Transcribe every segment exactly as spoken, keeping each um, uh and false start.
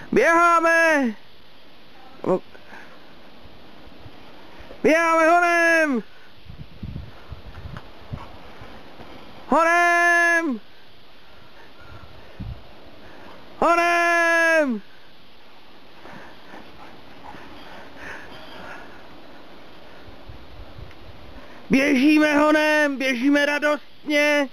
Běháme! Běháme honem! Honem! Honem! Běžíme honem, běžíme radostně.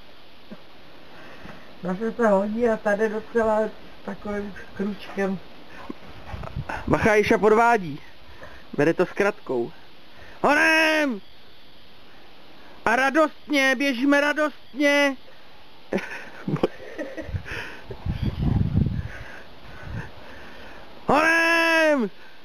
Zase se hodí a tady docela takovým kručkem. Bacha, Ajša podvádí. Bere to s kratkou. Honem! A radostně, běžíme radostně. Honem!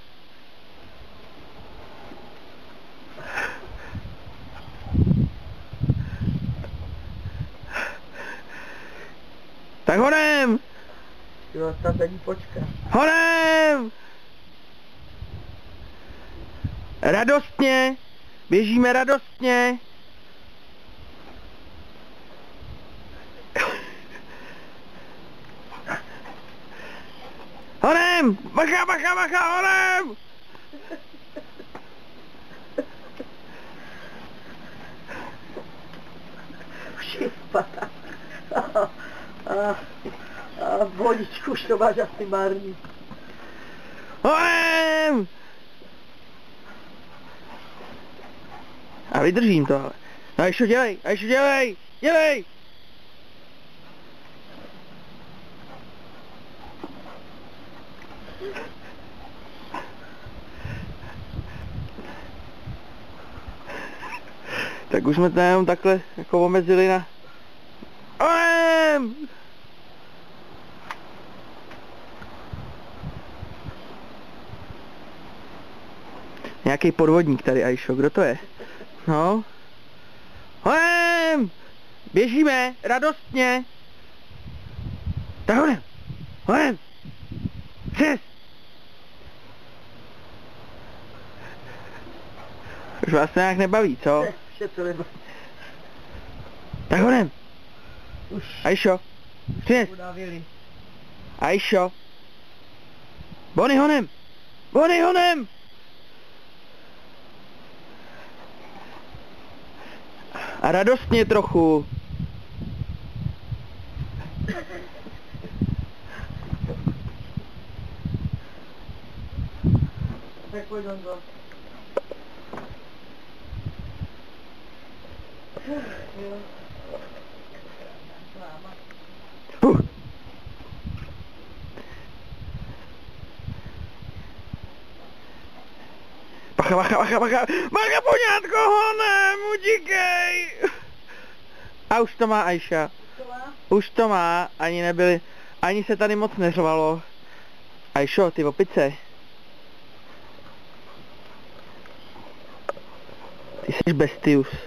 Tak honem! Jo, tam není počka. Honem! Radostně! Běžíme radostně! Honem! Bacha, bacha, bacha, honem! Už je spadá. A, a, a vodičku už to máš asi marný. Honem! A vydržím to, ale. No Ajšo, dělej, Ajšo, dělej, dělej! Tak už jsme to jenom takhle jako omezili na... Honem! Nějaký podvodník tady, Ajšo, kdo to je? No. Honem! Běžíme, radostně! Tak honem! Honem! Přes! Už vás to nějak nebaví, co? Vše to nebaví. Tak honem! Už Ajšo! Přes! udavili. Ajšo! Bony honem! Bony honem! A radostně trochu. Tak pojď on to. Uh. Bacha, bacha, bacha, bacha, bacha, poňátko, honem, utíkej! A už to má Ajša. Už to má, ani nebyli, ani se tady moc neřvalo. Ajšo, ty opice. Ty jsi bestius.